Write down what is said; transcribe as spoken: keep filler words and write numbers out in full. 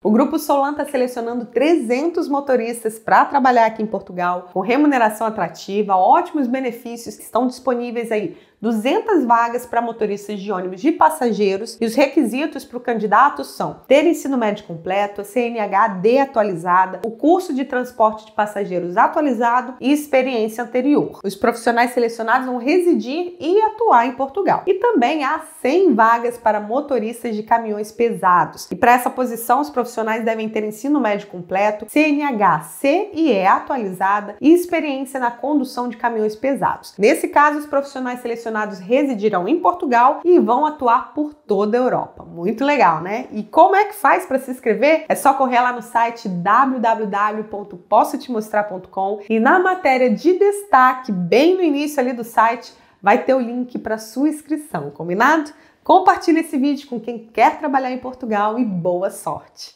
O Grupo Solan está selecionando trezentos motoristas para trabalhar aqui em Portugal, com remuneração atrativa, ótimos benefícios, estão disponíveis aí duzentas vagas para motoristas de ônibus de passageiros e os requisitos para o candidato são ter ensino médio completo, a C N H D atualizada, o curso de transporte de passageiros atualizado e experiência anterior. Os profissionais selecionados vão residir e atuar em Portugal. E também há cem vagas para motoristas de caminhões pesados. E para essa posição, os profissionais devem ter ensino médio completo, C N H C e E atualizada e experiência na condução de caminhões pesados. Nesse caso, os profissionais selecionados residirão em Portugal e vão atuar por toda a Europa. Muito legal, né? E como é que faz para se inscrever? É só correr lá no site w w w ponto posso te mostrar ponto com e na matéria de destaque, bem no início ali do site, vai ter o link para sua inscrição, combinado? Compartilhe esse vídeo com quem quer trabalhar em Portugal e boa sorte!